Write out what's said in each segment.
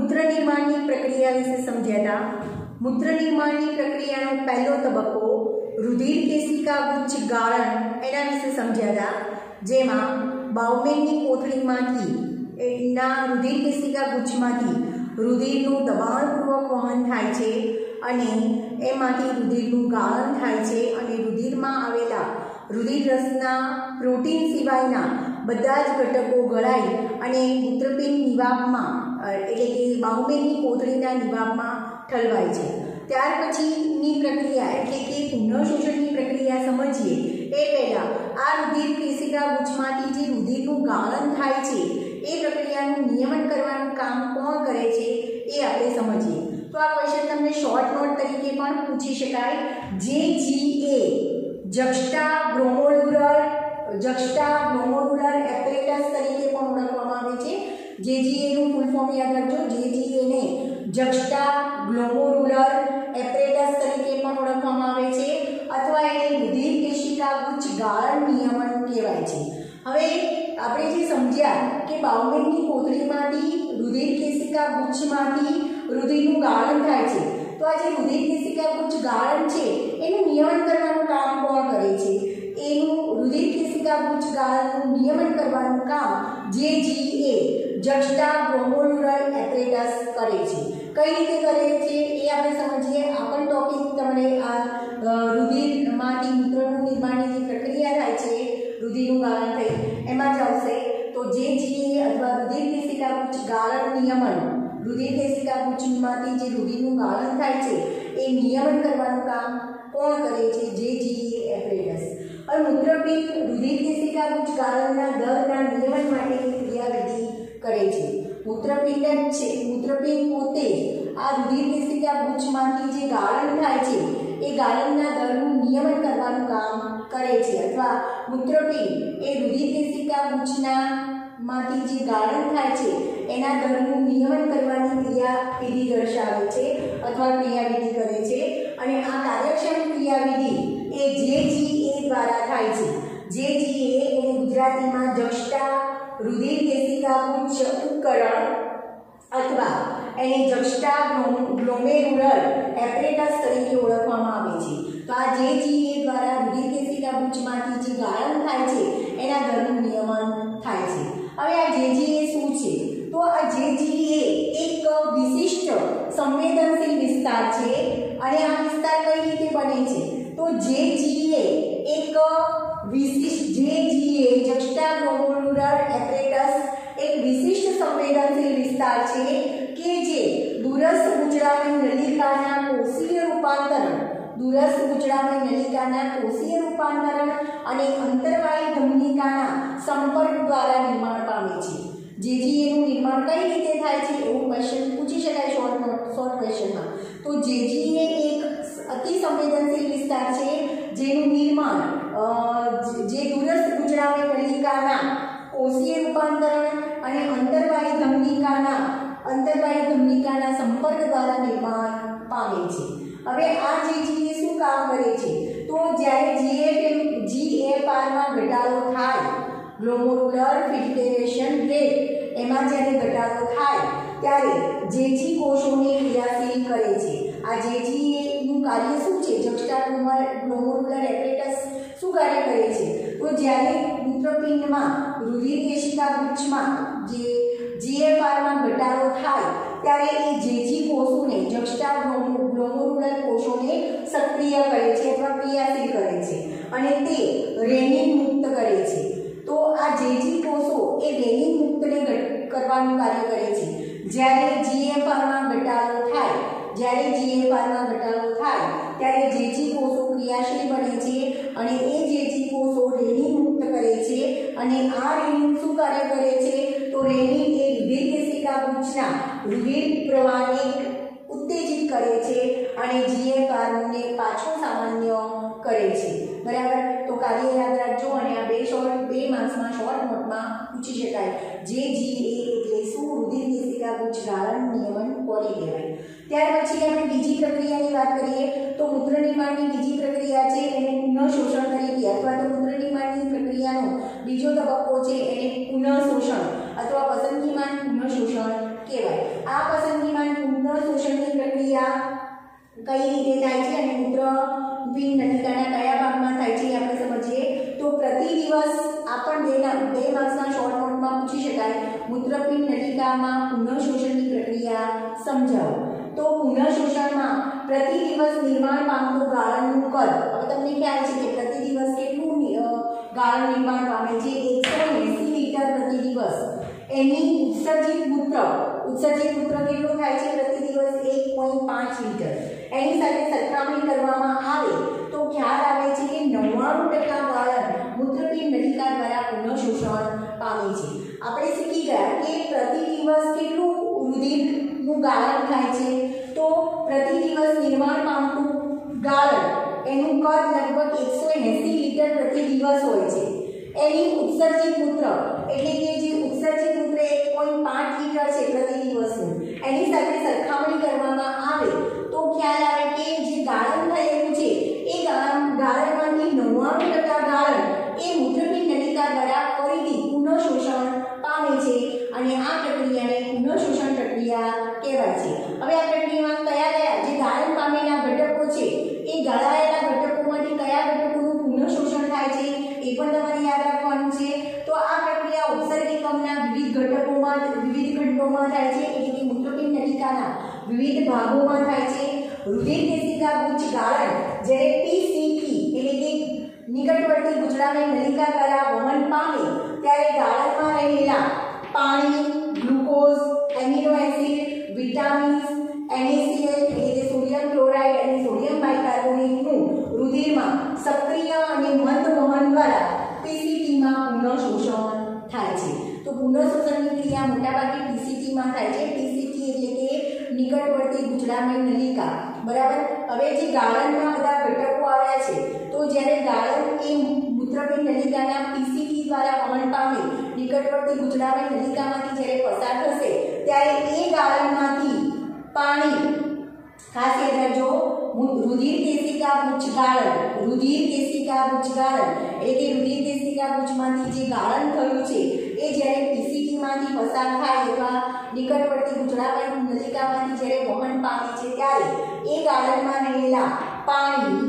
मूत्र निर्माणनी प्रक्रिया विषे समझ्या था। मूत्र निर्माणनी प्रक्रियानो पहलो तबक्को रुधिर केशिका गुच्छ गाळण एना विषे समझ्या था, जेमां बाउमेननी कोथळीमांथी एना रुधिर केशिका गुच्छमांथी रुधिरનું દબાણપૂર્વક વહન થાય છે અને એમાંથી रुधिरનું ગાળણ થાય છે અને रुधिરમાં આવેલા रुधिर રસના પ્રોટીન સિવાયના બધા જ ઘટકો ગળાઈ અને મૂત્રપિંડ નિવાબમાં એટલે કે બાહુમેનની કોથળીના નિવાબમાં ઠલવાય છે। ત્યાર પછીની પ્રક્રિયા એટલે કે પુનઃશોષણની પ્રક્રિયા સમજીએ એ પહેલા આ रुधिर केशिका गुच्छમાંથી જે रुधिरનું ગાળણ થાય છે એ પ્રક્રિયાનું નિયમન કરવાનું કામ કોણ કરે છે એ આપણે સમજીએ। તો આ ક્વેશ્ચન તમને શોર્ટ નોટ તરીકે પણ પૂછી શકાય। JGA જક્સ્ટાગ્લોમેરુલર એપરેટસ તરીકે પણ ઓળખવામાં આવે છે। JGA નું ફૂલ ફોર્મ યાદ રાખજો। JGA ને જક્સ્ટાગ્લોમેરુલર એપરેટસ તરીકે પણ ઓળખવામાં આવે છે અથવા એને रुधिर केशिका गुच्छ गाळण નિયમન કહેવાય છે। હવે આપણે જે સમજ્યા કે બાઉમેનની કોથળીમાંથી रुधिर केशिका गुच्छમાંથી रुधिरનું ગાળણ થાય છે, તો આ જે रुधिर केशिका गुच्छ ગાળણ છે એનું નિયમન કરવાનું કામ કોણ કરે છે? એનું रुधिर केशिका गुच्छ ગાળણનું નિયમન કરવાનું કામ JGA જક્સ્ટાગ્લોમેરુલર એપરેટસ કરે છે। કઈ રીતે કરે છે એ આપણે સમજીએ। આ પણ ટોપિક તમને આ रुधिरમાંથી મૂત્રનું નિર્માણની જે પ્રક્રિયા થાય છે रुधिरનું ગાળણ થઈ એમાં જ આવશે। તો JGA અથવા रुधिर केशिका गुच्छ गाळण નિયમન रुधिर केशिका गुच्छમાંથી જે रुधिरનું ગાળણ થાય છે એ નિયમન કરવાનું કામ કોણ કરે છે? JGA apparatus. હવે મૂત્રપિંડ रुधिर केशिका गुच्छ ગાળણના દરના નિયમન માટેની ક્રિયાવિધિ કરે છે। મૂત્રપિંડ છે મૂત્રપિંડ પોતે આ रुधिर केशिका गुच्छમાંથી જે ગાળણ થાય છે એ ગાળણના દરનું નિયમન કરવાનું કામ કરે છે અથવા મૂત્રપિંડ એ रुधिर केशिका गुच्छના માંથી જે ગાળણ થાય છે એના દરનું નિયમન કરવાની ક્રિયાવિધિ દર્શાવે છે અથવા ક્રિયાવિધિ કરે છે અને આ કાર્યક્ષમ ક્રિયાવિધિ એ JGA દ્વારા થાય છે। JGA એને ગુજરાતીમાં જક્સ્ટા रुधिर केशिका गुच्छ ઉપકરણ અથવા એને જક્સ્ટાગ્લોમેરુલર એપરેટસ તરીકે ઓળખવામાં આવે છે। તો આ JGA દ્વારા रुधिर केशिका गुच्छમાંથી જે ગાળણ થાય છે એના દરનું નિયમન થાય છે। હવે આ JGA શું છે? તો આ JGA એક વિશિષ્ટ સંવેદનશીલ વિસ્તાર છે અને આ વિસ્તાર કઈ રીતે બને છે? તો JGA એક વિશિષ્ટ JGA જક્સ્ટાગ્લોમેરુલર એપરેટસ एक विशिष्ट संवेदनशील विस्तार है कि जे दूरस्थ गुचड़ामय नलिकाना कोषीय रूपांतरण दूरस्थ गुचड़ामय नलिकाना कोषीय रूपांतरण અને અંતરવાહી ધમનિકાના સંપર્ક દ્વારા નિર્માણ પામે છે। JGA નું નિર્માણ કઈ રીતે થાય છે એવું ક્વેશ્ચન પૂછી શકાય શોર્ટ ક્વેશ્ચનમાં। તો JGA એક અતિ સંવેદનશીલ વિસ્તાર છે જેનું નિર્માણ જે दूरस्थ गुचड़ामय नलिकाना कोषीय रूपांतरण અને અંતરવાહી ધમનિકાના સંપર્ક દ્વારા નિર્માણ પામે છે। હવે આ JGA શું કામ કરે છે? તો જ્યારે GFR માં ઘટાડો થાય ગ્લોમેરુલર ફિલ્ટરેશન રેટ એમાં જ્યારે ઘટાડો થાય ત્યારે JG કોષોને ક્રિયાશીલ કરે છે। આ JGA નું કાર્ય શું છે? જક્સ્ટાગ્લોમેરુલર એપરેટસ શું કાર્ય કરે છે? તો જ્યારે મૂત્રપિંડમાં रुधिर केशिका गुच्छમાં જે GFR માં ઘટાડો થાય ત્યારે એ JG કોષોને જક્સ્ટાગ્લોમેરુલર કોષોને સક્રિય કરે છે અથવા ક્રિયાશીલ કરે છે અને તે રેનિન મુક્ત કરે છે। તો આ JG કોષો એ રેનિન મુક્તને કરવાનું કાર્ય કરે છે। જ્યારે GFR માં ઘટાડો થાય ત્યારે JG કોષો ક્રિયાશીલ બને છે અને એ JG કોષો રેનિન મુક્ત કરે છે અને આ રેનિન શું કાર્ય કરે છે? તો રેનિન એ रुधिर केशिका गुच्छના रुधिर પ્રવાહને ઉત્તેજિત કરે છે અને GFR ને પાછો સામાન્ય કરે છે। બરાબર? તો કાર્ય યાદ રાખજો અને આ બે માર્ક્સમાં શોર્ટ નોટમાં પૂછી શકાય। JGA એટલે શું? रुधिर केशिका गुच्छ ગાળણ નિયમન કોને કહેવાય? ત્યાર પછી આપણે બીજી પ્રક્રિયાની વાત કરીએ તો મૂત્ર નિર્માણની બીજી પ્રક્રિયા છે એને પુનઃશોષણ તરીકે અથવા તો મૂત્ર નિર્માણની પ્રક્રિયાનો બીજો તબક્કો છે એને પુનઃશોષણ અથવા પસંદગીમાન પુનઃશોષણ કહેવાય। આ પસંદગીમાં પુનઃશોષણની પ્રક્રિયા કઈ રીતે થાય છે અને મૂત્રપિંડ નલિકાના કયા ભાગમાં થાય છે એ આપણે સમજીએ તો પ્રતિ દિવસ આપણ બે માર્ક્સના શોર્ટ નોટમાં પૂછી શકાય મૂત્રપિંડ નલિકામાં પુનઃશોષણની પ્રક્રિયા સમજાવો। તો પુનઃશોષણમાં પ્રતિ દિવસ નિર્માણ પામતું ગાળણનું કદ, હવે તમને ખ્યાલ છે કે પ્રતિ દિવસ કેટલું ગાળણ નિર્માણ પામે છે 180 લીટર પ્રતિ દિવસ। એની ઉત્સર્જિત મૂત્ર કેટલું થાય છે પ્રતિ દિવસ 1.5 લીટર। એની સાથે સરખામણી કરવામાં આવે તો ખ્યાલ આવે છે કે 99% ગાળણ મૂત્રપિંડ નલિકા દ્વારા પુનઃશોષણ પામે છે। આપણે શીખી ગયા કે પ્રતિ દિવસ કેટલું રુધિરનું ગાળણ થાય છે તો પ્રતિ દિવસ નિર્માણ પામતું ગાળણ એનું કદ લગભગ 180 લીટર પ્રતિ દિવસ હોય છે। એની ઉત્સર્જિત મૂત્ર એટલે કે જે ઉત્સર્જિત મૂત્ર 1.5 લીટર છે પ્રતિ દિવસનું, એની સાથે સરખામણી કરવામાં આવે તો ખ્યાલ આવે કે જે ગાળણ થયેલું છે એ ગાળણમાંથી 99% ગાળણ એ મૂત્રપિંડ નલિકા દ્વારા ફરીથી પુનઃશોષણ પામે છે અને આ પ્રક્રિયાને પુનઃશોષણ પ્રક્રિયા કહેવાય છે। હવે આ પ્રક્રિયામાં કયા જે ગાળણ પામેલા ઘટકો છે એ ગાળાયેલા ઘટકોમાંથી કયા ઘટકોનું પુનઃશોષણ થાય છે એ પણ તમારે યાદ રાખવાનું છે। તો આ પ્રક્રિયા ઉત્સર્જિકમના વિવિધ ખંડોમાં થાય છે એટલે કે મૂત્રપિંડ નલિકાના વિવિધ ભાગોમાં થાય છે। રુધિર કેશિકા ગુચ્છ ગાળણ જ્યારે પીસીટી એટલે કે નિકટવર્તી ગુચડામય નલિકા દ્વારા વહન પામે ત્યારે ગાળણમાં રહેલા પાણી, glucose, amino acid, vitamins, NaCl એટલે કે સોડિયમ ક્લોરાઇડ અને સોડિયમ બાયકાર્બોનેટનું રુધિરમાં સક્રિય અને મંદ વહન દ્વારા પીસીટીમાં પુનઃશોષણ થાય છે। તો પુનઃશોષણની ક્રિયા મોટાભાગે પીસીટીમાં થાય છે। પીસીટી એટલે કે નિકટવર્તી ગુચડામય નલિકા, બરાબર। હવે જે ગાળણમાં બધા ઘટકો આવ્યા છે તો જ્યારે ગાળણ એ મૂત્રપિંડ નલિકાના પીસીટી દ્વારા વહન પામી નિકટવર્તી ગુચડામય નલિકામાંથી જ્યારે પસાર થશે ત્યારે એ ગાળણમાંથી પાણી, ખાસ યાદ રાખજો, રુધિર કેશિકા ગુચ્છ ગાળણ એટલે કે રુધિર કેશિકા ગુચ્છમાંથી જે ગાળણ થયું છે એ જ્યારે પીસીટીમાંથી પસાર થાય અથવા નિકટવર્તી ગુચડામય નલિકામાંથી જ્યારે વહન પામે છે ત્યારે એ ગાળણમાં રહેલા પાણી,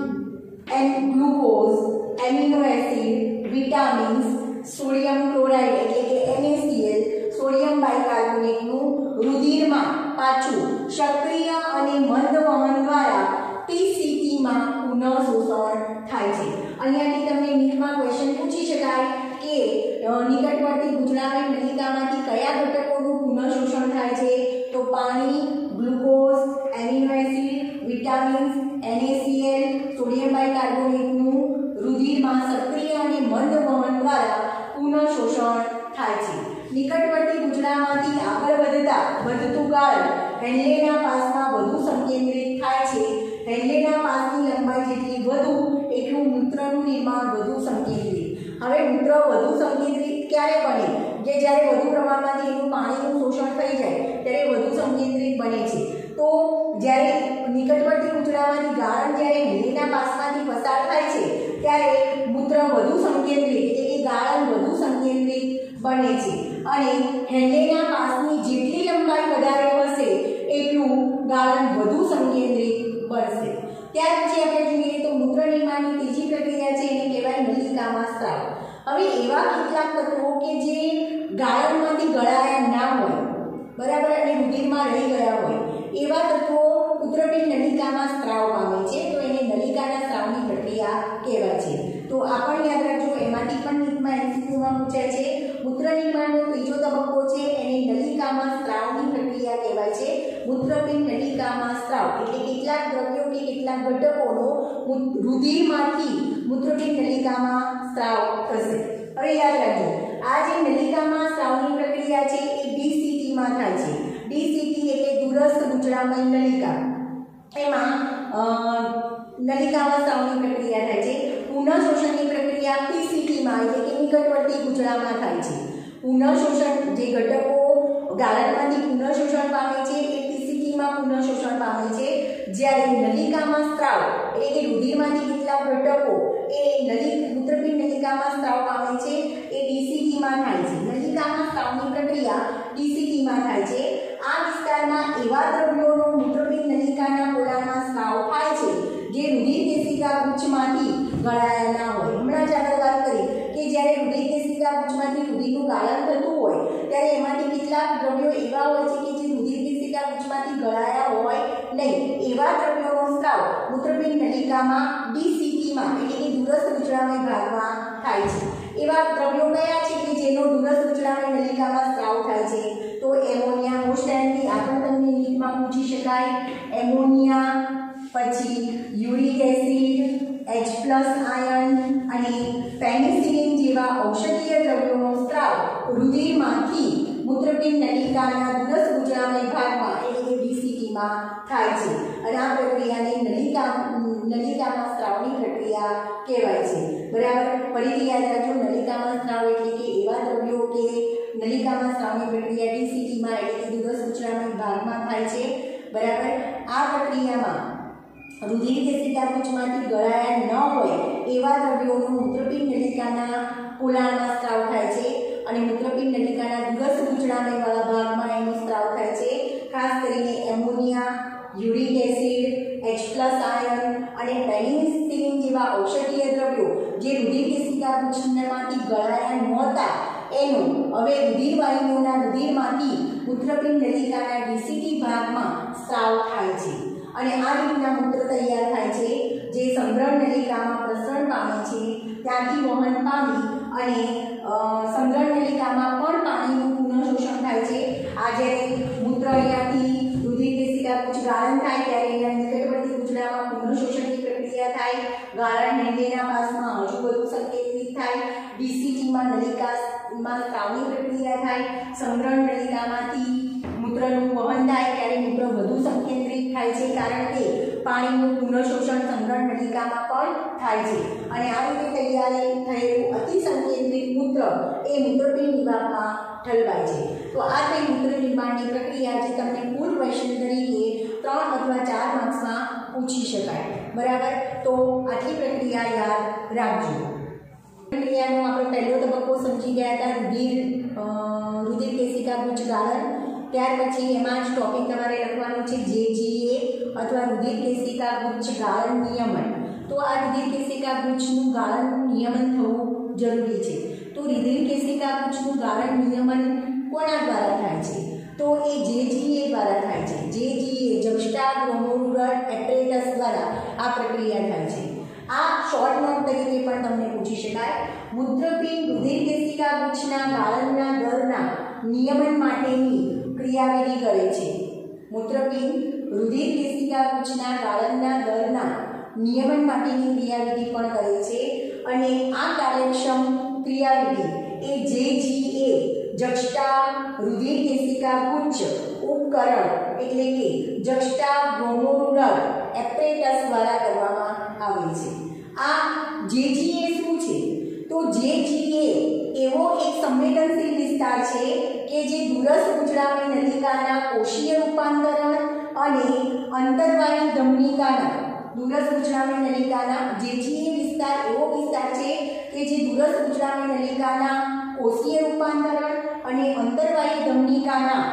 glucose, amino acid, vitamins, sodium chloride એટલે કે NaCl, સોડિયમ બાયકાર્બોનેટનું રુધિરમાં પાછું સક્રિય અને મંદ વહન દ્વારા પીસીટીમાં પુનઃશોષણ થાય છે। અહીંયાથી તમને નીટમાં ક્વેશ્ચન પૂછી શકાય કે નિકટવર્તી ગુચડામય નલિકામાંથી કયા ઘટકોનું પુનઃશોષણ થાય છે તો પાણી, glucose, amino acid, vitamins, NaCl, sodium બાયકાર્બોનેટનું રુધિરમાં સક્રિય અને મંદ વહન દ્વારા પુનઃશોષણ થાય છે। નિકટવર્તી ગુચડામાંથી આગળ વધતું ગાળણ હેન્લેના પાસમાં વધુ સંકેન્દ્રિત થાય છે। હેન્લેના પાસની લંબાઈ જેટલી વધુ એટલું મૂત્રનું નિર્માણ વધુ સંકેન્દ્રિત। હવે મૂત્ર વધુ સંકેન્દ્રિત ક્યારે બને કે જ્યારે વધુ પ્રમાણમાંથી એનું પાણીનું શોષણ થઈ જાય ત્યારે વધુ સંકેન્દ્રિત બને છે। તો જ્યારે નિકટવર્તી ગુચડામાંથી ગાળણ જ્યારે હેન્લેના પાસમાંથી પસાર થાય છે ત્યારે મૂત્ર વધુ સંકેન્દ્રિત એટલે કે ગાળણ વધુ સંકેન્દ્રિત બને છે અને હેન્લેના પાસની જેટલી લંબાઈ વધારે હશે એટલું ગાળણ વધુ સંકેન્દ્રિત બનશે। ત્યાર પછી આપણે જોઈએ તો મૂત્ર નિર્માણની ત્રીજી પ્રક્રિયા છે એને કહેવાય નલિકામાં સ્ત્રાવ। હવે એવા કેટલાક તત્વો કે જે ગાળણમાંથી ગળાયા ના હોય, બરાબર, અને રુધિરમાં રહી ગયા હોય એવા તત્વો મૂત્રપિંડ નલિકામાં સ્ત્રાવ પામે છે તો એને નલિકાના સ્ત્રાવની પ્રક્રિયા કહેવાય છે। તો આ પણ યાદ રાખજો, એમાંથી પણ નીટમાં MCQમાં પૂછાય છે। મૂત્ર નિર્માણનો ત્રીજો તબક્કો છે એને નલિકામાં સ્ત્રાવની પ્રક્રિયા કહેવાય છે। મૂત્રપિંડ નલિકામાં સ્ત્રાવ એટલે કેટલાક દ્રવ્યો કે કેટલાક ઘટકોનો રુધિરમાંથી મૂત્રપિંડ નલિકામાં સ્ત્રાવ થશે। હવે યાદ રાખજો, આ જે નલિકામાં સ્ત્રાવની પ્રક્રિયા છે એ DCTમાં થાય છે। DCT એટલે દૂરસ્થ ગુચડામય નલિકા, એમાં નલિકામાં સ્ત્રાવની પ્રક્રિયા થાય છે। પુનઃશોષણની પ્રક્રિયા PCTમાં એટલે કે નિકટવર્તી ગુચડામાં થાય છે। પુનઃશોષણ જે ઘટકો ગાળણમાંથી પુનઃશોષણ પામે છે એ PCTમાં પુનઃશોષણ પામે છે, જ્યારે નલિકામાં સ્ત્રાવ એટલે કે રુધિરમાંથી કેટલાક ઘટકો એ મૂત્રપિંડ નલિકામાં સ્ત્રાવ પામે છે એ DCTમાં થાય છે। નલિકામાં સ્ત્રાવની પ્રક્રિયા DCTમાં થાય છે આ વિસ્તારમાં એવા દ્રવ્યોનો મૂત્રપિંડ નલિકાના પોલાણમાં સ્ત્રાવ થાય છે જે રુધિર કેશિકા ગુચ્છમાંથી ગળાયા ના હોય। હમણાં જ આગળ વાત કરી કે જ્યારે રુધિર કેશિકા ગુચ્છમાંથી રુધિરનું ગાળણ થતું હોય ત્યારે એમાંથી કેટલાક દ્રવ્યો એવા હોય છે કે જે રુધિર કેશિકા ગુચ્છમાંથી ગળાયા હોય નહીં, એવા દ્રવ્યોનો સ્ત્રાવ મૂત્રપિંડ નલિકામાં DCTમાં એટલે કે દૂરસ્થ ગુચળામય ભાગમાં થાય છે। એવા દ્રવ્યો કયા છે કે જેનો દૂરસ્થ ગુચળામય નલિકામાં સ્ત્રાવ થાય છે? તો એમોનિયા, મોસ્ટ ટાઈમથી આ પણ તમને નીટમાં પૂછી શકાય। એમોનિયા, પછી યુરિક એસિડ, H+ આયન અને પેનિસિલિન જેવા ઔષધીય દ્રવ્યોનો સ્ત્રાવ રુધિરમાંથી મૂત્રપિંડ નલિકાના દૂરસ્થ ગુચળામય ભાગમાં એટલે કે DCTમાં થાય છે અને આ પ્રક્રિયાને નલિકામાં સ્ત્રાવની પ્રક્રિયા કહેવાય છે। બરાબર, ફરીથી યાદ રાખજો, નલિકામાં સ્ત્રાવ એટલે કે એવા દ્રવ્યો કે નલિકામાં સ્ત્રાવની પ્રક્રિયા DCTમાં એટલે કે દૂરસ્થ ગુચળામય ભાગમાં થાય છે। બરાબર, આ પ્રક્રિયામાં રુધિર કેશિકા ગુચ્છમાંથી ગળાયા ન હોય એવા દ્રવ્યોનો મૂત્રપિંડ નલિકાના પોલાણમાં સ્ત્રાવ થાય છે અને મૂત્રપિંડ નલિકાના દૂરસ્થ ગુચળામયવાળા ભાગમાં એનો સ્ત્રાવ થાય છે। ખાસ કરીને ammonia, uric acid, H+ ion અને પેનિસિલિન જેવા ઔષધીય દ્રવ્યો જે રુધિર કેશિકા ગુચ્છમાંથી ગળાયા નહોતા એનો હવે રુધિરવાહિનીઓના રુધિરમાંથી મૂત્રપિંડ નલિકાના DCT ભાગમાં સ્ત્રાવ થાય છે અને આ રીતના મૂત્ર તૈયાર થાય છે જે સંગ્રહ નલિકામાં પ્રસરણ પામે છે, ત્યાંથી વહન પામી અને સંગ્રહ નલિકામાં પણ પાણીનું પુનઃશોષણ થાય છે। આ જ્યારે મૂત્ર અહીંયાથી રુધિર કેશિકા ગુચ્છ ગાળણ થાય ત્યારે એના નિકટવર્તી ગુચળામાં પુનઃશોષણની પ્રક્રિયા થાય, ગાળણ નિર્ણયના પાસમાં હજુ વધુ સંકેન્દ્રિત થાય, DCTમાં નલિકામાં સ્ત્રાવની પ્રક્રિયા થાય, સંગ્રહ નલિકામાંથી મૂત્રનું વહન થાય ત્યારે મૂત્ર વધુ સંકેન્દ્રિત થાય છે કારણ કે પાણીનું પુનઃશોષણ સંગ્રહ નલિકામાં પણ થાય છે અને આ રીતે તૈયાર થયેલું અતિ સંકેન્દ્રિત મૂત્ર એ મૂત્રપિંડ વિભાગમાં ઠલવાય છે। તો આ થઈ મૂત્ર નિર્માણની પ્રક્રિયા જે તમને કુલ ક્વેશ્ચન તરીકે 3 અથવા 4 માર્ક્સમાં પૂછી શકાય। બરાબર, તો આટલી પ્રક્રિયા યાદ રાખજો। પ્રક્રિયાનો આપણે પહેલો તબક્કો સમજી ગયા હતા, રુધિર કેશિકા ગુચ્છ ગાળણ। ત્યાર પછી એમાં જ ટોપિક તમારે લખવાનું છે JGA અથવા રુધિર કેશિકા ગુચ્છ ગાળણ નિયમન। તો આ રુધિર કેશિકા ગુચ્છનું ગાળણનું નિયમન થવું જરૂરી છે। તો રુધિર કેશિકા ગુચ્છનું ગાળણ નિયમન કોના દ્વારા થાય છે? તો એ JGA દ્વારા થાય છે। JGA જસ્ટા ગ્લોમેરુલર એપરેટસ દ્વારા આ પ્રક્રિયા થાય છે। આ શોર્ટ નોટ તરીકે પણ તમને પૂછી શકાય। મૂત્રપિંડ રુધિર કેશિકા ગુચ્છના ગાળણના દરના નિયમન માટેની ક્રિયાવિધિ કરે છે। મૂત્રપિંડ રુધિર કેશિકા ગુચ્છના ગાળણના દરના નિયમન માટેની ક્રિયાવિધિ પણ કરે છે અને આ કાર્યક્ષમ ક્રિયાવિધિ એ JGA જસ્ટા રુધિર કેશિકા ગુચ્છ ઉપકરણ એટલે કે જસ્ટા ગ્લોમેરુલર એપરેટસ દ્વારા કરવામાં આવે છે। આ JGA શું છે? તો JGA એવો એક સંવેદનશીલ વિસ્તાર છે કે જે દૂરસ્થ ગુચળામય નલિકાના કોષીય રૂપાંતરણ અને અંતર્વાહી ધમનિકાના દૂરસ્થ ગુચળામય નલિકાના JGA વિસ્તાર એવો વિસ્તાર છે કે જે દૂરસ્થ ગુચળામય નલિકાના કોષીય રૂપાંતરણ અને અંતર્વાહી ધમનિકાના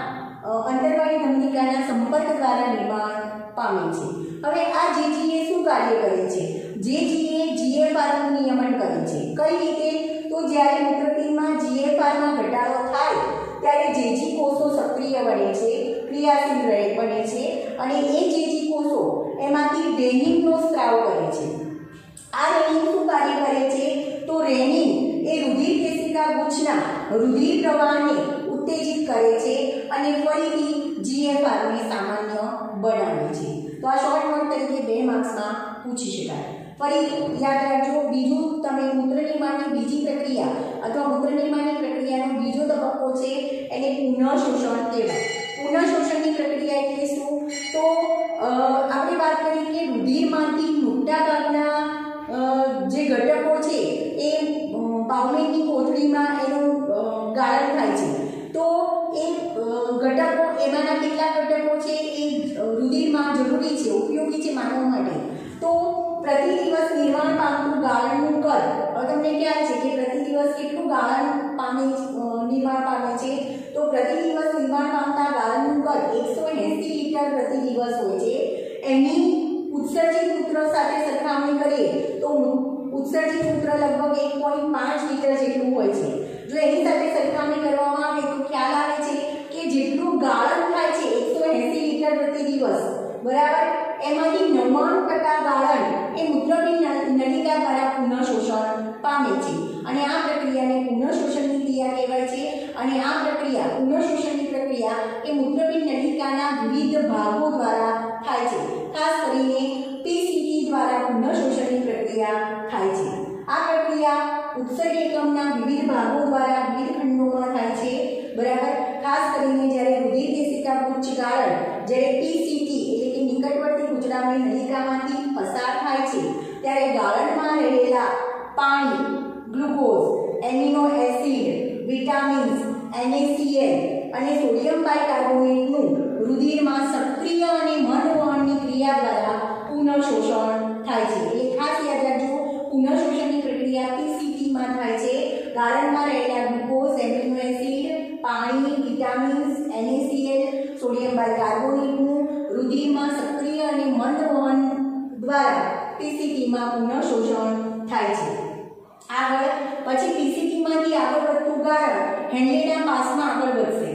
સંપર્ક દ્વારા નિર્માણ પામે છે। હવે આ JGA શું કાર્ય કરે છે? JGA GFRનું નિયમન કરે છે। કઈ રીતે? તો જ્યારે મૂત્રપિંડમાં GFRમાં ઘટાડો થાય ત્યારે JG કોષો સક્રિય બને છે, ક્રિયાશીલ બને છે અને એ JG કોષો એમાંથી રેનિનનો સ્ત્રાવ કરે છે। આ રેનિન શું કાર્ય કરે છે? તો રેનિન એ રુધિર કેશિકા ગુચ્છના રુધિર પ્રવાહને ઉત્તેજિત કરે છે અને ફરીથી GFRને સામાન્ય બનાવે છે। તો આ શોર્ટ નોટ તરીકે 2 માર્ક્સમાં પૂછી શકાય। ફરી યાદ રાખજો, બીજું તમે મૂત્ર નિર્માણની બીજી પ્રક્રિયા અથવા મૂત્ર નિર્માણની પ્રક્રિયાનો બીજો તબક્કો છે એને પુનઃશોષણ કહેવાય। પુનઃશોષણની પ્રક્રિયા એટલે શું? તો આપણે વાત કરી કે રુધિરમાંથી મોટાભાગના જે ઘટકો છે એ બાઉમેનની કોથળીમાં એનું ગાળણ થાય છે। તો એ ઘટકો એમાંના કેટલાક ઘટકો છે એ રુધિરમાં જરૂરી છે, ઉપયોગી છે માનવ માટે। તો પ્રતિ દિવસ નિર્માણ પામતું ગાળણનું કદ, હવે તમને ખ્યાલ છે કે પ્રતિ દિવસ કેટલું ગાળણ નિર્માણ પામે છે? તો પ્રતિ દિવસ નિર્માણ પામતા ગાળણનું કદ લગભગ 180 લીટર પ્રતિ દિવસ હોય છે, એની ઉત્સર્જિત મૂત્ર સાથે સરખામણી કરીએ તો ઉત્સર્જિત મૂત્ર લગભગ 1.5 લીટર જેટલું હોય છે। જો એની સાથે સરખામણી કરવામાં આવે તો ખ્યાલ આવે છે કે જેટલું ગાળણ થાય છે 180 લીટર પ્રતિ દિવસ બરાબર, એમાંથી 99% ગાળણ એ મૂત્રપિંડ નલિકા દ્વારા પુનઃશોષણ પામે છે અને આ પ્રક્રિયાને પુનઃશોષણની ક્રિયા કહેવાય છે। અને આ પ્રક્રિયા પુનઃશોષણની પ્રક્રિયા એ મૂત્રપિંડ નલિકાના વિવિધ ભાગો દ્વારા થાય છે, ખાસ કરીને પીસીટી દ્વારા પુનઃશોષણની પ્રક્રિયા થાય છે। આ પ્રક્રિયા ઉત્સર્ગ એકમના વિવિધ ભાગો દ્વારા વિવિધ ખંડોમાં થાય છે બરાબર, ખાસ કરીને જ્યારે રુધિર કેશિકા ગુચ્છ ગાળણ જ્યારે પીસીટી એટલે કે નિકટવર્તી કૂચડામણી નલિકામાંથી પસાર થાય છે ત્યારે ગાળણમાં રહેલા પાણી, glucose, amino acid, vitamins, NaCl અને સોડિયમ બાયકાર્બોનેટનું રુધિરમાં સક્રિય અને મંદવહનની ક્રિયા દ્વારા પુનઃશોષણ થાય છે। એટલે ખાસ યાદ રાખજો, પુનઃશોષણની પ્રક્રિયા પીસીટીમાં થાય છે। ગાળણમાં રહેલા ગ્લુકોઝ, એમિનો એસિડ, પાણી, વિટામિન્સ, NaCl, સોડિયમ બાયકાર્બોનેટનું રુધિરમાં સક્રિય અને મંદવહન દ્વારા પીસીટીમાં પુનઃશોષણ થાય છે। આગળ પછી પીસીટીમાંથી આગળ વધતું ગાળણ હેન્લેના પાસમાં આગળ વધશે।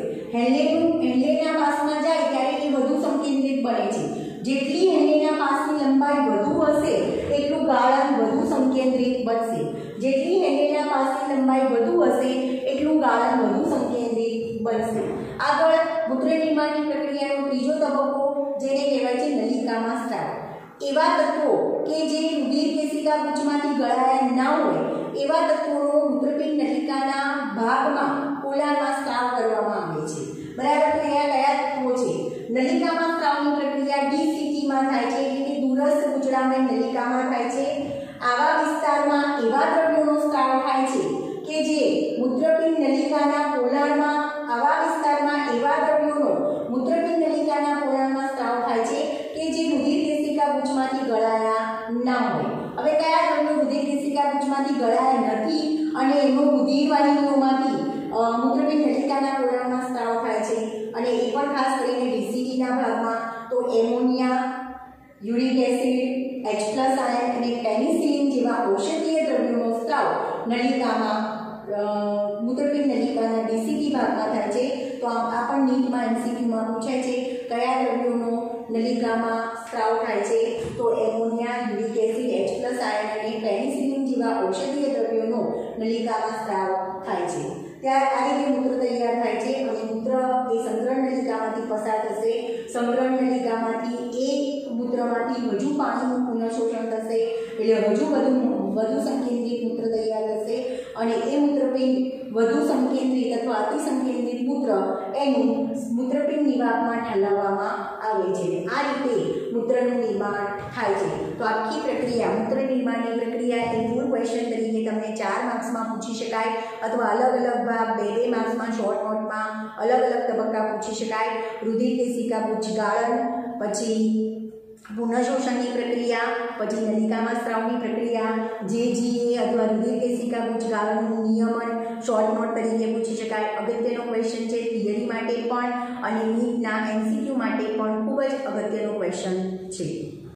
હેન્લેના પાસમાં જાય ત્યારે એ વધુ સંકેન્દ્રિત બને છે। જેટલી હેન્લેના પાસની લંબાઈ વધુ હશે એટલું ગાળણ વધુ સંકેન્દ્રિત બનશે। જેટલી હેન્લેના પાસની લંબાઈ વધુ હશે એટલું ગાળણ વધુ સંકેન્દ્રિત બનશે। આગળ મૂત્ર નિર્માણની પ્રક્રિયાનો ત્રીજો તબક્કો જેને કહેવાય છે નલિકામાં સ્ત્રાવ। એવા તત્વો કે જે રુધિર કેશિકા ગુચ્છમાંથી ગળાયા ન હોય એવા તત્વોનો મૂત્રપિંડ નલિકાના ભાગમાં પોલાણમાં સ્ત્રાવ કરવામાં આવે છે બરાબર। તો કયા તત્વો છે? નલિકામાં સ્ત્રાવની પ્રક્રિયા ડીસીટીમાં થાય છે એટલે કે દૂરસ્થ કૂચડામણી નલિકામાં થાય છે। આવા વિસ્તારમાં એવા દ્રવ્યોનો સ્ત્રાવ થાય છે કે જે મૂત્રપિંડ નલિકાના પોલાણમાં આવા વિસ્તારમાં એવા દ્રવ્યોનો મૂત્રપિંડ નલિકાના પોલાણમાં સ્ત્રાવ થાય છે કે જે રુધિર કેશિકા ગુચ્છમાંથી ગળાયા ન હોય। હવે કયા દ્રવ્યો રુધિર કેશિકા ગુચ્છમાંથી ગળાયા નથી અને એનો રુધિર વાહિનીઓમાંથી મૂત્રપિંડ નલિકાના પોલાણમાં સ્ત્રાવ થાય છે અને એ પણ ખાસ કરીને ડીસીટીના ભાગમાં તો ammonia, uric acid, H+ ion અને પેનિસિલિન જેવા ઔષધીય દ્રવ્યોનો સ્ત્રાવ નલિકામાં મૂત્રપિંડ નલિકાના ડીસીટી ભાગમાં થાય છે। તો આ પણ નીટમાં MCQમાં પૂછાય છે કયા દ્રવ્યોનો નલિકામાં સ્ત્રાવ થાય છે તો ammonia, uric acid, H+ ion અને પેનિસિલિન જેવા ઔષધીય દ્રવ્યોનો નલિકામાં સ્ત્રાવ થાય છે। ત્યારે આ રીતે મૂત્ર તૈયાર થાય છે અને મૂત્ર એ સંગ્રહ નલિકામાંથી પસાર થશે। સંગ્રહ નલિકામાંથી એક મૂત્રમાંથી હજુ પાણીનું પુનઃશોષણ થશે એટલે વધુ સંકેન્દ્રિત મૂત્ર તૈયાર થશે અને એ મૂત્રપિંડ વધુ સંકેન્દ્રિત અથવા અતિ સંકેન્દ્રિત મૂત્ર એનું મૂત્રપિંડ નિવાહમાં ઠાલવવામાં આવે છે। આ રીતે મૂત્રનું નિર્માણ થાય છે। તો આખી પ્રક્રિયા મૂત્ર નિર્માણની પ્રક્રિયા એ મૂળ ક્વેશ્ચન તરીકે તમને 4 માર્ક્સમાં પૂછી શકાય અથવા અલગ અલગ ભાગ 2 માર્ક્સમાં શોર્ટ નોટમાં અલગ અલગ તબક્કા પૂછી શકાય। રુધિર કેશિકા ગુચ્છ ગાળણ, પછી પુનઃશોષણની પ્રક્રિયા, પછી નલિકામાં સ્ત્રાવની પ્રક્રિયા, JGA અથવા રુધિર કેશિકા ગુચ્છ ગાળણનું નિયમન શોર્ટ નોટ તરીકે પૂછી શકાય। અગત્યનો ક્વેશ્ચન છે થિયરી માટે પણ અને નીટના MCQ માટે પણ ખૂબ જ અગત્યનો ક્વેશ્ચન છે।